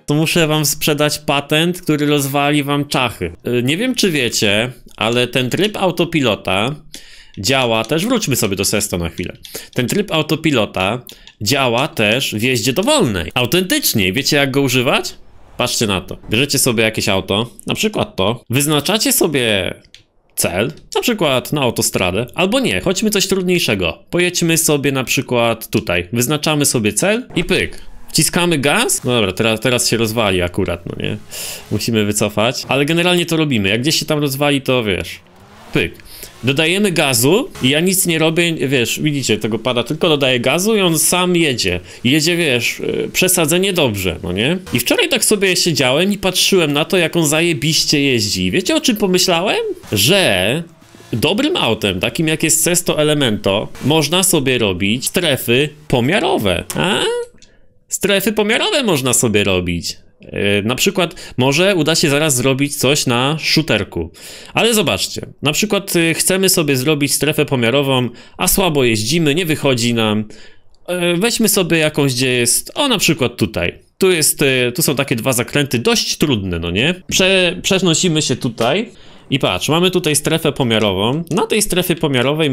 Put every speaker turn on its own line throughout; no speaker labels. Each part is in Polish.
to muszę wam sprzedać patent, który rozwali wam czachy. Nie wiem, czy wiecie, ale ten tryb autopilota działa też, wróćmy sobie do Sesto na chwilę. Ten tryb autopilota działa też w jeździe dowolnej. Autentycznie. Wiecie, jak go używać? Patrzcie na to. Bierzecie sobie jakieś auto, na przykład to, wyznaczacie sobie cel, na przykład na autostradę, albo nie, chodźmy coś trudniejszego. Pojedźmy sobie na przykład tutaj, wyznaczamy sobie cel i pyk. Wciskamy gaz, no dobra, teraz się rozwali akurat, no nie? Musimy wycofać, ale generalnie to robimy. Jak gdzieś się tam rozwali, to wiesz, pyk. Dodajemy gazu i ja nic nie robię, wiesz, widzicie, tego pada, tylko dodaję gazu i on sam jedzie. Jedzie, wiesz, przesadzenie dobrze, no nie? I wczoraj tak sobie siedziałem i patrzyłem na to, jak on zajebiście jeździ. Wiecie, o czym pomyślałem? Że dobrym autem, takim jak jest Sesto Elemento, można sobie robić strefy pomiarowe. A? Strefy pomiarowe można sobie robić. Na przykład może uda się zaraz zrobić coś na shooterku. Ale zobaczcie, na przykład chcemy sobie zrobić strefę pomiarową, a słabo jeździmy, nie wychodzi nam. Weźmy sobie jakąś, gdzie jest, o na przykład tutaj. Tu są takie dwa zakręty dość trudne, no nie? Przenosimy się tutaj i patrz, mamy tutaj strefę pomiarową. Na tej strefie pomiarowej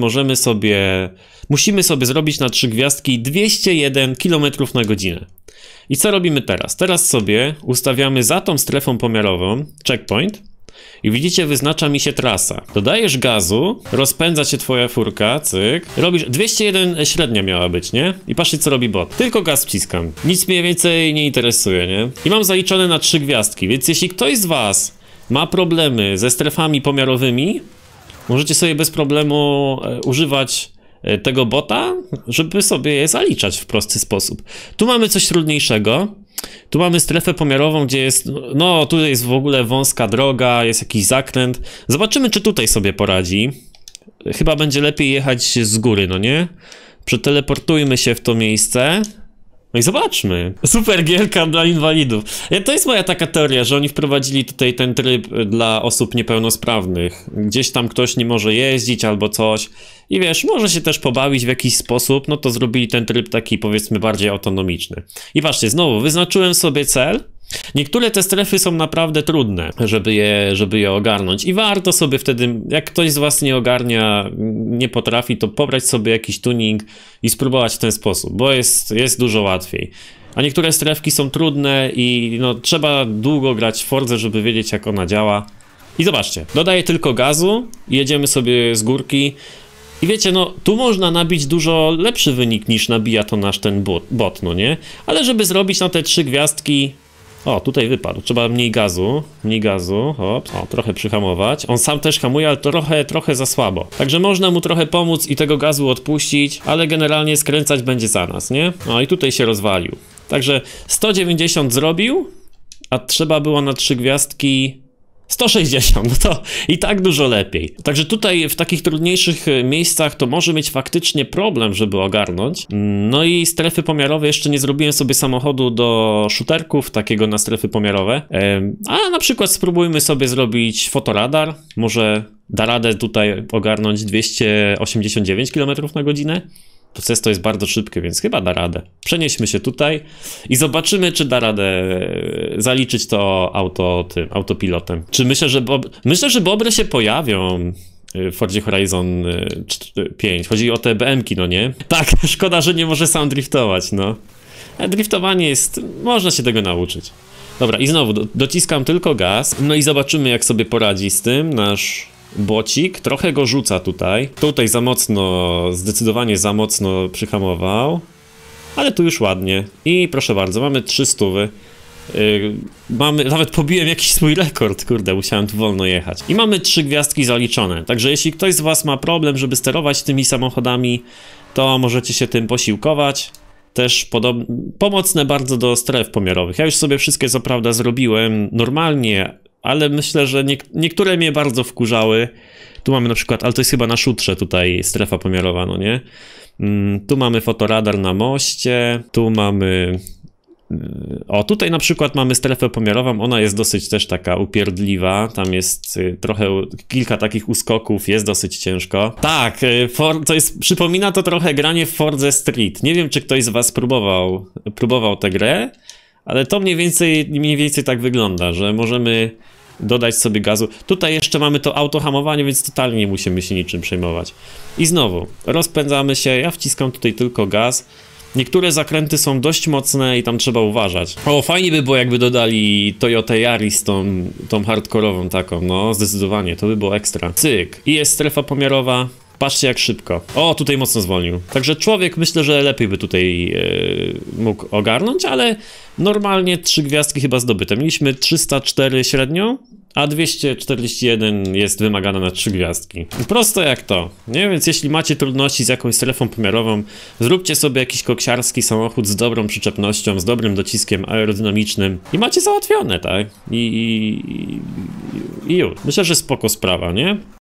musimy sobie zrobić na 3 gwiazdki 201 km na godzinę. I co robimy teraz? Teraz sobie ustawiamy za tą strefą pomiarową checkpoint i widzicie, wyznacza mi się trasa. Dodajesz gazu, rozpędza się twoja furka, cyk. Robisz 201 średnia miała być, nie? I patrzcie, co robi bot. Tylko gaz wciskam. Nic mnie więcej nie interesuje, nie? I mam zaliczone na 3 gwiazdki, więc jeśli ktoś z was ma problemy ze strefami pomiarowymi, możecie sobie bez problemu używać tego bota, żeby sobie je zaliczać w prosty sposób. Tu mamy coś trudniejszego. Tu mamy strefę pomiarową, gdzie jest, no tutaj jest w ogóle wąska droga, jest jakiś zakręt. Zobaczymy, czy tutaj sobie poradzi. Chyba będzie lepiej jechać z góry, no nie? Przeteleportujmy się w to miejsce. No i zobaczmy. Super gierka dla inwalidów. To jest moja taka teoria, że oni wprowadzili tutaj ten tryb dla osób niepełnosprawnych. Gdzieś tam ktoś nie może jeździć albo coś. I wiesz, może się też pobawić w jakiś sposób, no to zrobili ten tryb taki, powiedzmy, bardziej autonomiczny. I patrzcie, znowu wyznaczyłem sobie cel. Niektóre te strefy są naprawdę trudne, żeby je ogarnąć i warto sobie wtedy, jak ktoś z was nie ogarnia, nie potrafi, to pobrać sobie jakiś tuning i spróbować w ten sposób, bo jest dużo łatwiej. A niektóre strefki są trudne i no, trzeba długo grać w Fordze, żeby wiedzieć, jak ona działa. I zobaczcie, dodaję tylko gazu i jedziemy sobie z górki. I wiecie, no tu można nabić dużo lepszy wynik niż nabija to nasz ten bot, no nie? Ale żeby zrobić na te 3 gwiazdki... O, tutaj wypadł. Trzeba mniej gazu, hop, o, trochę przyhamować. On sam też hamuje, ale trochę za słabo. Także można mu trochę pomóc i tego gazu odpuścić, ale generalnie skręcać będzie za nas, nie? No i tutaj się rozwalił. Także 190 zrobił, a trzeba było na 3 gwiazdki 160, no to i tak dużo lepiej. Także tutaj w takich trudniejszych miejscach to może mieć faktycznie problem, żeby ogarnąć. No i strefy pomiarowe, jeszcze nie zrobiłem sobie samochodu do shooterków, takiego na strefy pomiarowe. A na przykład spróbujmy sobie zrobić fotoradar. Może da radę tutaj ogarnąć 289 km na godzinę. To Sesto jest bardzo szybkie, więc chyba da radę. Przenieśmy się tutaj i zobaczymy, czy da radę zaliczyć to auto autopilotem. Czy myślę, że bobry się pojawią w Fordzie Horizon 5. Chodzi o te BM-ki, no nie? Tak, szkoda, że nie może sam driftować, no. Driftowanie jest... można się tego nauczyć. Dobra, i znowu dociskam tylko gaz. No i zobaczymy, jak sobie poradzi z tym nasz... bocik, trochę go rzuca tutaj. Tutaj za mocno, zdecydowanie za mocno przyhamował. Ale tu już ładnie. I proszę bardzo, mamy 300. Nawet pobiłem jakiś swój rekord, kurde, musiałem tu wolno jechać. I mamy 3 gwiazdki zaliczone. Także jeśli ktoś z was ma problem, żeby sterować tymi samochodami, to możecie się tym posiłkować. Też pomocne bardzo do stref pomiarowych. Ja już sobie wszystkie co prawda zrobiłem normalnie, ale myślę, że niektóre mnie bardzo wkurzały. Tu mamy na przykład, ale to jest chyba na szutrze tutaj strefa pomiarowa, no nie? Tu mamy fotoradar na moście, tu mamy... O, tutaj na przykład mamy strefę pomiarową, ona jest dosyć też taka upierdliwa, tam jest kilka takich uskoków, jest dosyć ciężko. Tak, przypomina to trochę granie w Fordze Street. Nie wiem, czy ktoś z was próbował tę grę, Ale to mniej więcej tak wygląda, że możemy dodać sobie gazu. Tutaj jeszcze mamy to autohamowanie, więc totalnie nie musimy się niczym przejmować. I znowu, rozpędzamy się, ja wciskam tutaj tylko gaz. Niektóre zakręty są dość mocne i tam trzeba uważać. O, fajnie by było, jakby dodali Toyota Yaris, tą hardkorową taką, no zdecydowanie, to by było ekstra. Cyk. I jest strefa pomiarowa. Patrzcie jak szybko. O, tutaj mocno zwolnił. Także człowiek myślę, że lepiej by tutaj mógł ogarnąć, ale normalnie 3 gwiazdki chyba zdobyte. Mieliśmy 304 średnią, a 241 jest wymagana na 3 gwiazdki. Prosto jak to, nie? Więc jeśli macie trudności z jakąś strefą pomiarową, zróbcie sobie jakiś koksiarski samochód z dobrą przyczepnością, z dobrym dociskiem aerodynamicznym i macie załatwione, tak? I już. Myślę, że spoko sprawa, nie?